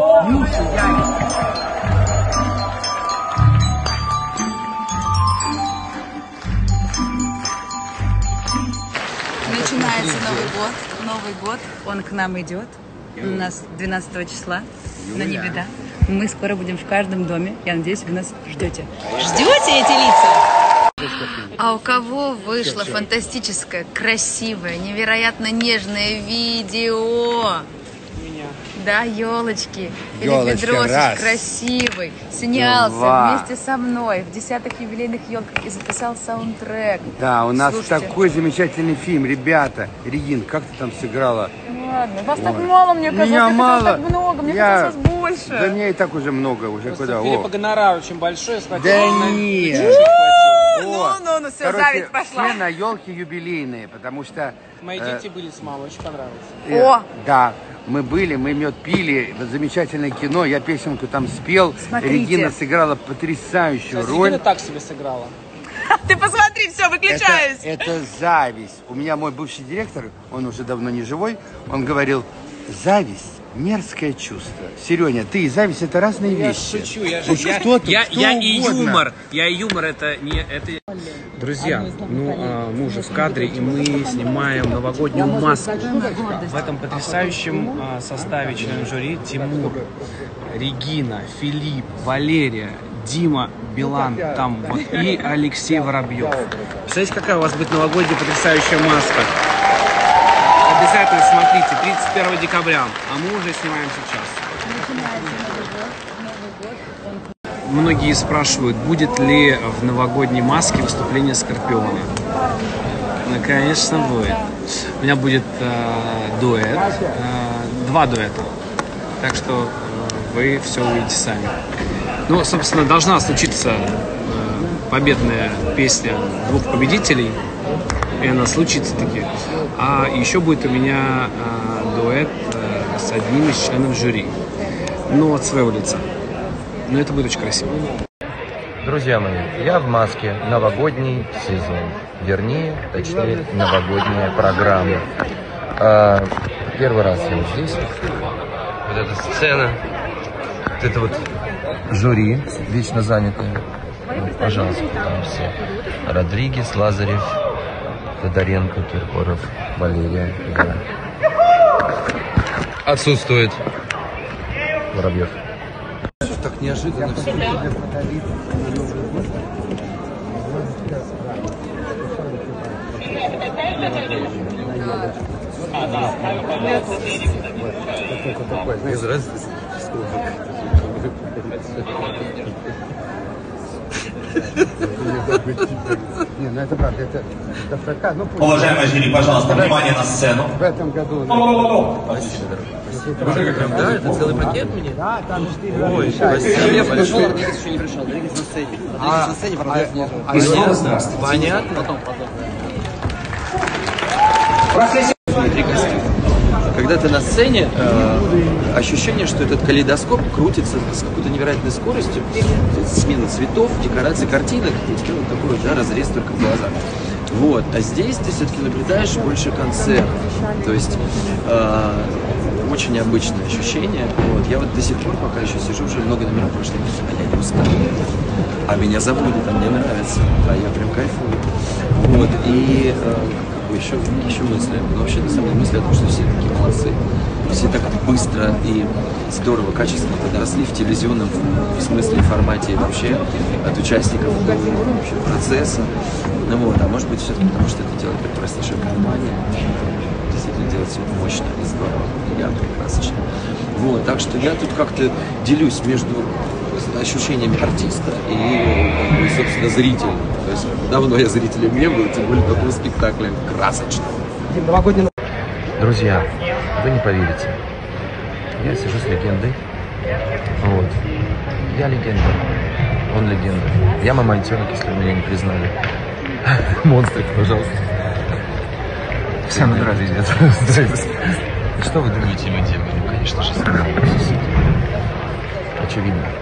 Начинается Новый год, он к нам идет, у нас 12 числа, но не беда. Мы скоро будем в каждом доме, я надеюсь, вы нас ждете. Ждете эти лица? А у кого вышло фантастическое, красивое, невероятно нежное видео? Да, елочки. Или Бедросич красивый. Снялся вместе со мной в 10-х юбилейных елках и записал саундтрек. Да, у нас такой замечательный фильм, ребята. Регин, как ты там сыграла? Ладно, вас так мало, мне казалось. Меня мало. Так много, мне казалось больше. Да мне и так уже много. Уже куда? Филиппа гонорар очень большой. Да нет. Ну, все, зависть пошла. Все на елке юбилейные, потому что... Мои дети были с мамой, очень понравилось. Да. Мы были, мы мед пили, замечательное кино, я песенку там спел. Смотрите. Регина сыграла потрясающую роль. Регина так себе сыграла. Ты посмотри, все, выключаюсь. Это зависть. У меня мой бывший директор, он уже давно не живой, он говорил, зависть — мерзкое чувство. Сереня, ты и зависть — это разные вещи. Я шучу, я и юмор. Я и юмор, это не... Это... Друзья, мы уже в кадре, и мы снимаем новогоднюю маску. В этом потрясающем составе членов жюри Тимур, Регина, Филипп, Валерия, Дима Билан там вот, и Алексей Воробьев. Представляете, какая у вас будет новогодняя потрясающая маска? Обязательно смотрите, 31 декабря, а мы уже снимаем сейчас. Многие спрашивают, будет ли в новогодней маске выступление Скорпиона. Ну, конечно, будет. У меня будет дуэт, 2 дуэта. Так что вы все увидите сами. Ну, собственно, должна случиться победная песня 2 победителей. И она случится таки. А еще будет у меня дуэт с одним из членов жюри. Но от своего лица. Но это будет очень красиво. Друзья мои, я в маске, новогодний сезон. Вернее, точнее, новогодняя программа. Первый раз я вот здесь. Вот эта сцена. Вот это вот жюри, вечно занятое. Вот, пожалуйста, там все. Родригес, Лазарев, Тодоренко, Киркоров, Валерия. Да. Отсутствует Воробьев. Так неожиданно все. Без разницы. Не, ну это правда, это прокат. Уважаемые жюри, пожалуйста, внимание на сцену. В этом году. Спасибо, дорогой. Да, это целый пакет мне? Да, там 4 раза. Ой, спасибо. Я пришел, Родригес еще не пришел. Родригес на сцене. Родригес на сцене, Воробьев не И снова здравствуйте. Понятно. Потом. Смотри, Костя. Когда ты на сцене, ощущение, что этот калейдоскоп крутится с какой-то невероятной скоростью, смена цветов, декораций, картинок, и тебе вот такой вот, да, разрез только в глазах. Вот. А здесь ты все-таки наблюдаешь больше концерт. То есть очень необычное ощущение. Вот. Я вот до сих пор пока еще сижу, уже много номеров прошли, а я не устал. А меня заводит, а мне нравится, а я прям кайфую. Вот. И еще мысли. Но вообще, на самом деле, мысли о том, что все такие молодцы. Все так быстро и здорово, качественно подросли в телевизионном смысле, формате и вообще от участников до вообще процесса. Ну вот, а может быть, все-таки потому, что это делает прекраснейшая компания. Действительно делает все это мощно и здорово, и ярко, и красочно. Вот, так что я тут как-то делюсь между ощущениями артиста и, собственно, зрителя. То есть давно я зрителем не был, тем более такого спектакля красочного. Друзья, вы не поверите. Я сижу с легендой. Вот. Я легенда. Он легенда. Я мамонтенок, если вы меня не признали. Монстрик, пожалуйста. Всем здравствуйте. Что вы думаете, мы делаем? Конечно же, очевидно.